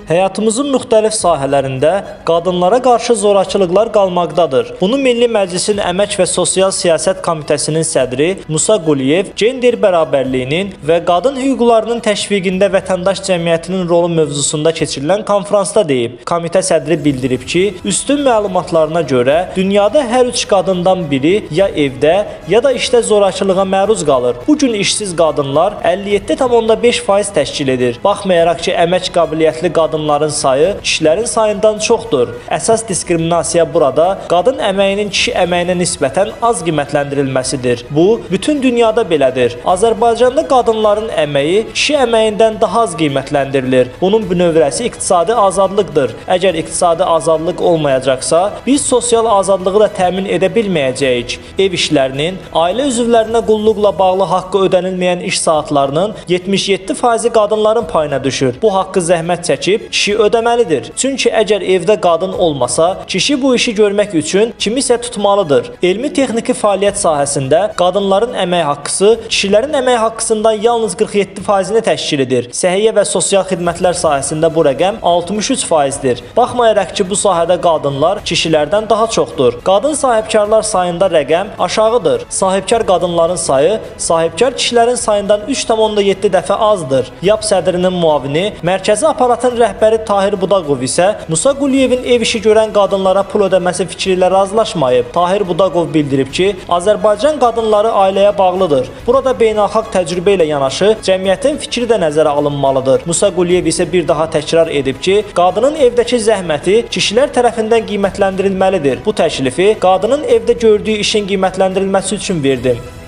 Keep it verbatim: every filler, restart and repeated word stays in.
Həyatımızın müxtəlif sahələrində qadınlara qarşı zorakılıqlar qalmaqdadır. Bunu Milli Məclisin Əmək və Sosial Siyasət Komitəsinin sədri Musa Quliyev gender bərabərliyinin və qadın hüquqlarının təşviqində vətəndaş cəmiyyətinin rolu mövzusunda keçirilən konfransda deyib. Komitə sədri bildirib ki, üstün məlumatlarına görə dünyada hər üç qadından biri ya evdə, ya da işdə zorakılığa məruz qalır. Bu gün işsiz qadınlar əlli yeddi tam onda beş faiz təşkil edir. Baxmayaraq ki, əmək qabiliyyətli qadınların sayı kişilərin sayından çoxdur. Əsas diskriminasiya burada qadın əməyinin kişi əməyinə nisbətən az qiymətləndirilməsidir. Bu, bütün dünyada belədir. Azərbaycanda qadınların əməyi kişi əməyindən daha az qiymətləndirilir. Bunun bünövrəsi iqtisadi azadlıqdır. Əgər iqtisadi azadlıq olmayacaqsa, biz sosial azadlığı da təmin edə bilməyəcəyik. Ev işlərinin, ailə üzvlərinə qulluqla bağlı haqqı ödənilməyən iş saatlarının yetmiş yeddi faizi qadınların payına düşür. Bu haqqı zəhmət çəkib kişi ödəməlidir. Çünki əgər evdə qadın olmasa, kişi bu işi görmək üçün kimisə tutmalıdır. Elmi-texniki fəaliyyət sahəsində qadınların əmək haqqısı kişilərin əmək haqqısından yalnız qırx yeddi faizini təşkil edir. Səhiyyə və sosial xidmətlər sahəsində bu rəqəm altmış üç faizdir. Baxmayaraq ki, bu sahədə qadınlar kişilərdən daha çoxdur. Qadın sahibkarlar sayında rəqəm aşağıdır. Sahibkar qadınların sayı sahibkar kişilərin sayından üç tam onda yeddi dəfə azdır. YAP sədrinin müavini, mərkəzi aparatın rəhbəri Tahir Budaqov isə Musa Quliyevin ev işi görən qadınlara pul ödəməsi fikri ilə razılaşmayıb. Tahir Budaqov bildirib ki, Azərbaycan qadınları ailəyə bağlıdır. Burada beynəlxalq təcrübə ilə yanaşı cəmiyyətin fikri də nəzərə alınmalıdır. Musa Quliyev isə bir daha təkrar edib ki, qadının evdəki zəhməti kişilər tərəfindən qiymətləndirilməlidir. Bu təklifi qadının evdə gördüyü işin qiymətləndirilməsi üçün verdim.